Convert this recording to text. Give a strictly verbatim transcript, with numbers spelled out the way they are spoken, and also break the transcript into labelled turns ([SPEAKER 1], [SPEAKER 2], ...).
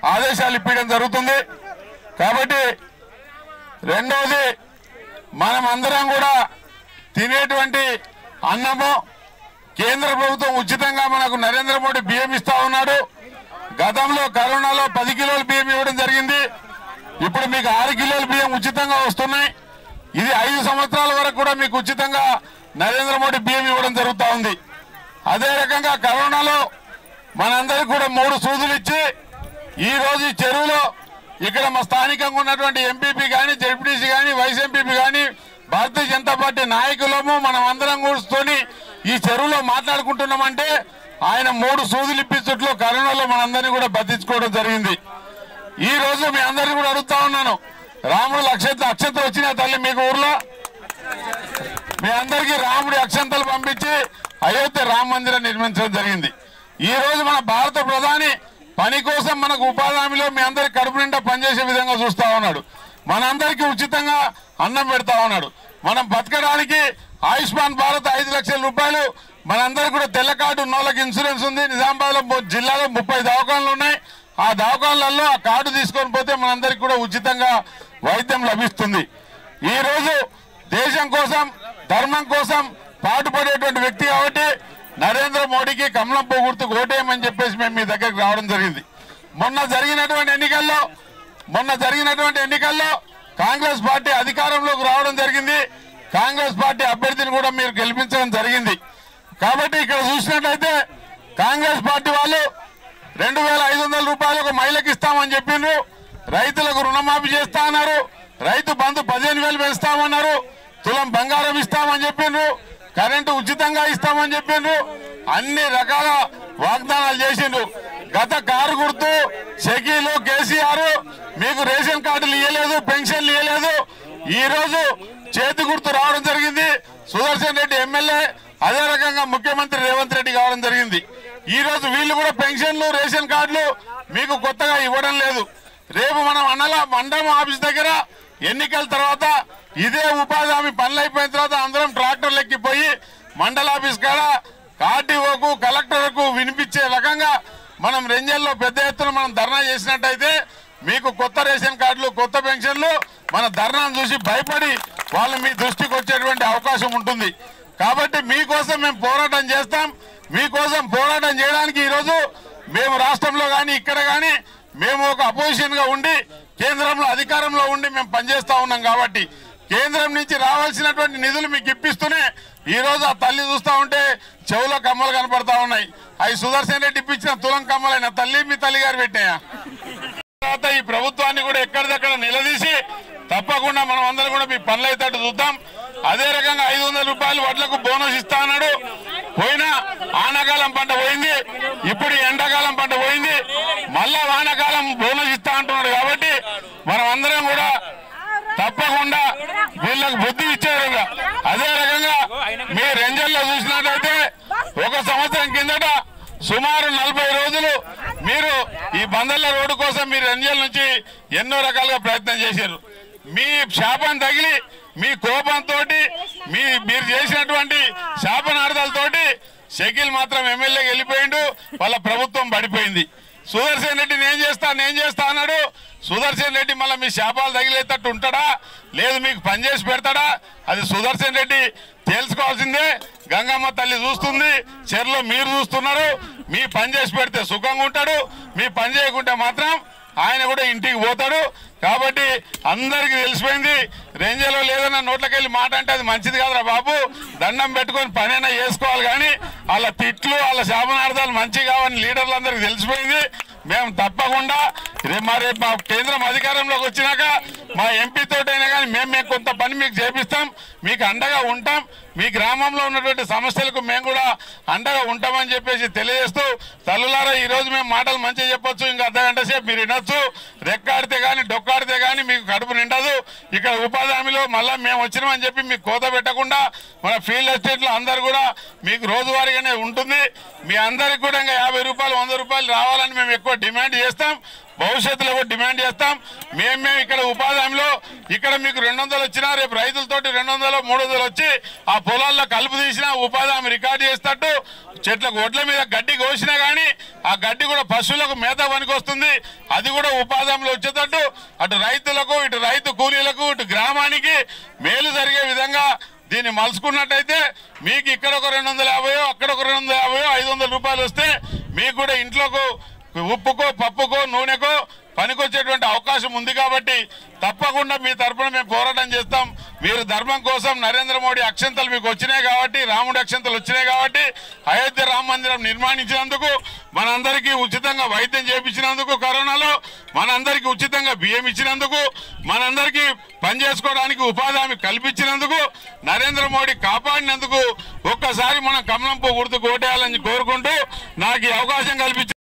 [SPEAKER 1] ఆదేశాలు ఇప్పించడం జరుగుతుంది. కాబట్టి రెండోది, మనం అందరం కూడా తినేటువంటి అన్నము కేంద్ర ప్రభుత్వం ఉచితంగా మనకు నరేంద్ర మోడీ బియ్యం ఇస్తా ఉన్నాడు. గతంలో కరోనాలో పది కిలోల బియ్యం ఇవ్వడం జరిగింది. ఇప్పుడు మీకు ఆరు కిలోల బియ్యం ఉచితంగా వస్తున్నాయి. ఇది ఐదు సంవత్సరాల వరకు కూడా మీకు ఉచితంగా నరేంద్ర మోడీ బియ్యం ఇవ్వడం జరుగుతూ ఉంది. అదే రకంగా కరోనాలో మనందరికీ కూడా మూడు సూదులు ఇచ్చి ఈ రోజు ఈ చెరువులో ఇక్కడ మా స్థానికంగా ఉన్నటువంటి ఎంపీపీ కానీ జెడ్పీటీసీ కానీ వైస్ ఎంపీపీ కానీ భారతీయ జనతా పార్టీ నాయకులము మనం అందరం కూర్చొని ఈ చెరువులో మాట్లాడుకుంటున్నామంటే ఆయన మూడు సూదులు ఇప్పించట్లో కరోనాలో మనందరినీ కూడా బతికించుకోవడం జరిగింది. ఈ రోజు మీ అందరినీ కూడా అడుగుతా ఉన్నాను, రాముడు అక్షంత అక్షంతలు వచ్చిన తల్లి మీకు ఊర్లో మీ అందరికీ రాముడి అక్షంతలు పంపించి అయోధ్య రామ మందిరం నిర్మించడం జరిగింది. ఈ రోజు మన భారత ప్రధాని పని కోసం మనకు ఉపాధి హామీలో మీ అందరికి కడుపు నిండా పనిచేసే విధంగా చూస్తా ఉన్నాడు. మనందరికీ ఉచితంగా అన్నం పెడతా ఉన్నాడు. మనం బతకడానికి ఆయుష్మాన్ భారత్ ఐదు లక్షల రూపాయలు మనందరికి కూడా తెల్ల కార్డు ఉన్నోళ్ళకి ఇన్సూరెన్స్ ఉంది. నిజామాబాద్ లో జిల్లాలో ముప్పై దవాఖానలు ఉన్నాయి. ఆ దవాఖానలలో ఆ కార్డు తీసుకొని పోతే మనందరికి కూడా ఉచితంగా వైద్యం లభిస్తుంది. ఈ రోజు దేశం కోసం ధర్మం కోసం పాటుపడేటువంటి వ్యక్తి కాబట్టి నరేంద్ర మోడీకి కమలం పువ్వు గుర్తుకు ఓటేయమని చెప్పేసి మేము మీ దగ్గరికి రావడం జరిగింది. మొన్న జరిగినటువంటి ఎన్నికల్లో మొన్న జరిగినటువంటి ఎన్నికల్లో కాంగ్రెస్ పార్టీ అధికారంలోకి రావడం జరిగింది. కాంగ్రెస్ పార్టీ అభ్యర్థిని కూడా మీరు గెలిపించడం జరిగింది. కాబట్టి ఇక్కడ చూసినట్లయితే కాంగ్రెస్ పార్టీ వాళ్ళు రెండు వేల ఐదు వందల రూపాయలు ఒక మహిళకి ఇస్తామని చెప్పిండ్రు. రైతులకు రుణమాఫీ చేస్తా అన్నారు. రైతు బంధు పదిహేను వేలు పెంచుతామన్నారు. తులం బంగారం ఇస్తామని చెప్పిండ్రు. కరెంటు ఉచితంగా ఇస్తామని చెప్పిండ్రు. అన్ని రకాల వాగ్దానాలు చేసిండ్రు. గత కారు గుర్తు షకీలు కేసీఆర్ మీకు రేషన్ కార్డులు ఇవ్వలేదు, పెన్షన్లు ఇవ్వలేదు. ఈ రోజు చేతి గుర్తు రావడం జరిగింది. సుదర్శన్ రెడ్డి ఎమ్మెల్యే, అదే రకంగా ముఖ్యమంత్రి రేవంత్ రెడ్డి కావడం జరిగింది. ఈ రోజు వీళ్ళు కూడా పెన్షన్లు రేషన్ కార్డులు మీకు కొత్తగా ఇవ్వడం లేదు. రేపు మనం అన్నల మండలం ఆఫీస్ దగ్గర ఎన్నికల తర్వాత ఇదే ఉపాధి హామీ పనులు అయిపోయిన తర్వాత అందరం ట్రాక్టర్లు ఎక్కిపోయి మండల ఆఫీస్ కాడ ఆర్టీఓకు కలెక్టర్కు వినిపించే రకంగా మనం రెంజల్లో పెద్ద ఎత్తున మనం ధర్నా చేసినట్టయితే మీకు కొత్త రేషన్ కార్డులు కొత్త పెన్షన్లు మన ధర్నాను చూసి భయపడి వాళ్ళు మీ దృష్టికి వచ్చేటువంటి అవకాశం ఉంటుంది. కాబట్టి మీకోసం మేము పోరాటం చేస్తాం. మీకోసం పోరాటం చేయడానికి ఈరోజు మేము రాష్ట్రంలో కానీ ఇక్కడ కానీ మేము ఒక అపోజిషన్ గా ఉండి కేంద్రంలో అధికారంలో ఉండి మేము పనిచేస్తా ఉన్నాం. కాబట్టి కేంద్రం నుంచి రావాల్సినటువంటి నిధులు మీకు ఇప్పిస్తూనే ఈ రోజు ఆ తల్లి చూస్తా ఉంటే చెవులో కమ్మలు కనపడతా ఉన్నాయి. అవి సుదర్శన్ రెడ్డి ఇప్పించిన తులం కమ్మలైన తల్లి మీ తల్లి గారు పెట్టాయా? తర్వాత ఈ ప్రభుత్వాన్ని కూడా ఎక్కడిదక్కడ నిలదీసి తప్పకుండా మనం అందరం కూడా మీ పనులు అయితే చూద్దాం. అదే రకంగా ఐదు వందల రూపాయలు వడ్లకు బోనస్ ఇస్తా అన్నాడు. పోయినా ఆనకాలం పంట పోయింది, ఇప్పుడు ఎండాకాలం పంట పోయింది, మళ్ళా వానాకాలం బోనస్ ఇస్తా అంటున్నాడు. కాబట్టి మనం అందరం కూడా తప్పకుండా వీళ్ళకు బుద్ధి ఇచ్చారు. అదే రకంగా మీ రెంజల్లో చూసినట్లయితే ఒక సంవత్సరం కిందట సుమారు నలభై రోజులు మీరు ఈ బందర్ల రోడ్డు కోసం మీరు రెంజల్ నుంచి ఎన్నో రకాలుగా ప్రయత్నం చేశారు. మీ శాపం తగిలి మీ కోపంతో మీ మీరు చేసినటువంటి శాపనార్థాలతోటి షకీల్ మాత్రం ఎమ్మెల్యేకి వెళ్ళిపోయిండు. వాళ్ళ ప్రభుత్వం పడిపోయింది. సుదర్శన్ రెడ్డి నేను చేస్తా నేను చేస్తా అన్నాడు. సుదర్శన్ రెడ్డి మళ్ళీ మీ శాపాలు తగిలేటట్టు ఉంటాడా లేదు మీకు పనిచేసి పెడతాడా అది సుదర్శన్ రెడ్డి తెలుసుకోవాల్సిందే. గంగమ్మ తల్లి చూస్తుంది, చెర్లో మీరు చూస్తున్నారు. మీ పని చేసి పెడితే సుఖంగా ఉంటాడు, మీ పని చేయకుంటే మాత్రం ఆయన కూడా ఇంటికి పోతాడు. కాబట్టి అందరికి తెలిసిపోయింది. రేంజలో లేదన్న నోట్లకెళ్ళి మాట అంటే అది మంచిది కాదురా బాబు. దండం పెట్టుకొని పనైనా చేసుకోవాలి. కానీ వాళ్ళ తిట్లు వాళ్ళ శాపనార్థాలు మంచి కావని లీడర్లందరికీ తెలిసిపోయింది. మేము తప్పకుండా రేపు రేపు మా కేంద్రం అధికారంలోకి వచ్చినాక మా ఎంపీ తోటైనా కానీ మేము మేము కొంత పని మీకు చేపిస్తాం, మీకు అండగా ఉంటాం. మీ గ్రామంలో ఉన్నటువంటి సమస్యలకు మేము కూడా అండగా ఉంటామని చెప్పేసి తెలియజేస్తూ తల్లులారా ఈ రోజు మేము మాటలు మంచిగా చెప్పొచ్చు. ఇంకా అర్ధ గంట సేపు మీరు వినొచ్చు. రెక్కాడితే కానీ డొక్కాడితే కానీ మీకు కడుపు నిండదు. ఇక్కడ ఉపాధి హామీలో మళ్ళీ మేము వచ్చినామని చెప్పి మీకు కోత పెట్టకుండా మన ఫీల్డ్ ఎస్టేట్లో అందరు కూడా మీకు రోజువారీగానే ఉంటుంది. మీ అందరికి కూడా ఇంకా యాభై రూపాయలు వంద రూపాయలు రావాలని మేము ఎక్కువ డిమాండ్ చేస్తాం. భవిష్యత్తులో కూడా డిమాండ్ చేస్తాం. మేము మేము ఇక్కడ ఉపాధి హామీలో ఇక్కడ మీకు రెండు వందలు వచ్చినా రేపు రైతులతోటి రెండు వందలు మూడు వందలు వచ్చి ఆ పొలాల్లో కలుపు తీసినా ఉపాధి హామీ రికార్డు చేస్తట్టు చెట్లకు ఒడ్ల మీద గడ్డి కోసినా కానీ ఆ గడ్డి కూడా పశువులకు మేత పనికొస్తుంది. అది కూడా ఉపాధిలో వచ్చేటట్టు అటు రైతులకు ఇటు రైతు కూలీలకు ఇటు గ్రామానికి మేలు జరిగే విధంగా దీన్ని మలుచుకున్నట్టయితే మీకు ఇక్కడ ఒక రెండు వందల యాభైయో అక్కడ ఒక రెండు వందల యాభైయో ఐదు వందల రూపాయలు వస్తే మీకు కూడా ఇంట్లోకి ఉప్పుకో పప్పుకో నూనెకో పనికొచ్చేటువంటి అవకాశం ఉంది. కాబట్టి తప్పకుండా మీ తరఫున మేము పోరాటం చేస్తాం. మీరు ధర్మం కోసం నరేంద్ర మోడీ అక్షంతలు మీకు వచ్చినాయి కాబట్టి, రాముడి అక్షంతలు వచ్చినాయి కాబట్టి, అయోధ్య రామ మందిరం నిర్మాణించినందుకు, మనందరికీ ఉచితంగా వైద్యం చేయించినందుకు, కరోనాలో మనందరికీ ఉచితంగా బియ్యం ఇచ్చినందుకు, మనందరికీ పని చేసుకోవడానికి ఉపాధి హామీ కల్పించినందుకు, నరేంద్ర మోడీ కాపాడినందుకు ఒక్కసారి మనం కమలం పువ్వు గుర్తుకు ఓటేయాలని కోరుకుంటూ నాకు ఈ అవకాశం కల్పించి